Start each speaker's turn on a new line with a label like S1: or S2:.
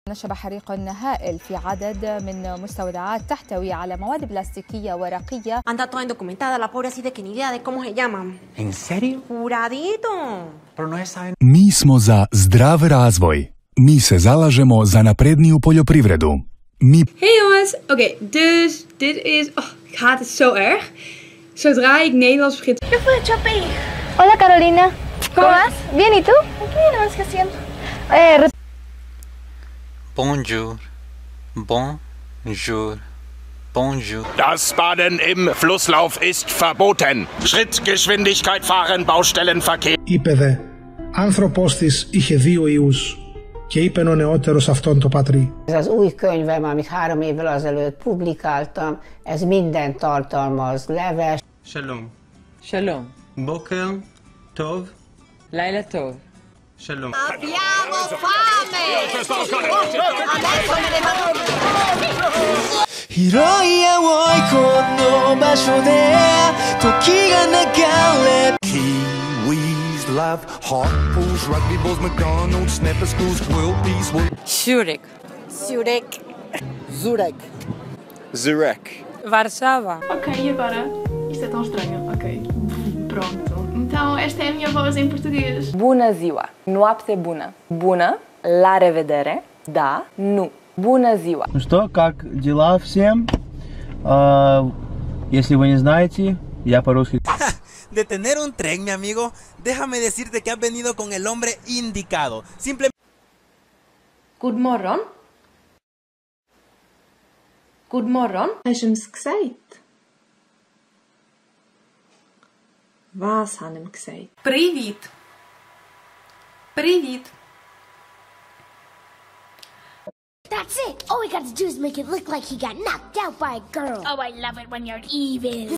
S1: نشب حريق هائل في عدد من مستودعات تحتوي على مواد بلاستيكية ورقية.
S2: Anda toda indocumentada la pobre así de que ni idea de cómo se llaman.
S3: ¿En serio?
S2: Juradito.
S3: Pero no saben.
S4: Mi smo za zdrav razvoj. Mi se zalažemo za napredniju poljoprivredu.
S5: Hey jongens, oké, dus dit is... Oh, ik haat het zo erg. Zodra ik Nederlands begin...
S6: ¿Qué fue, Chopi?
S7: Hola Carolina, ¿cómo vas? Bien, ¿y tú?
S6: Bien, ¿qué haciendo?
S3: Bonjour. Bonjour. Bonjour.
S8: Das Baden im Flusslauf ist verboten. Schrittgeschwindigkeit fahren, Baustellenverkehr.
S9: Είπε δε, άνθρωπος της είχε 2 ιούς και είπεν ο νεότερος αυτόν το πατρί.
S10: Ez az új könyvem, amit 3 évvel azelőtt publikáltam, ez minden tartalmaz, leves.
S11: Shalom.
S12: Shalom.
S11: Boker tov.
S12: Laila tov.
S11: Shalom.
S2: Abbiamo fame!
S13: Hiroya woi kono basho de toki ga nagare.
S14: Kiwis love hot pools, rugby balls, McDonald's, snapper schools, world peace.
S12: Zurich.
S2: Zurich.
S13: Zurich.
S14: Zurich.
S12: Warszawa.
S6: Ok, e agora? Isto é tão estranho. Ok, pronto. Então, esta é a minha voz em português.
S15: Bună ziua! Noapte bună! Bună! La revedere! Da! Nu! Bună ziua!
S16: Ну что, как дела всем? Если вы не знаете, я по-русски.
S13: De tener un tren, mi amigo, déjame decirte que has venido con el hombre indicado. Simplemente...
S2: Good morning. Good morning.
S6: Hast du ihm's gesagt? Was haben ihm gesagt?
S2: Привет. Привет.
S17: That's it. All we got to do is make it look like he got knocked out by a girl. Oh, I love it when you're evil.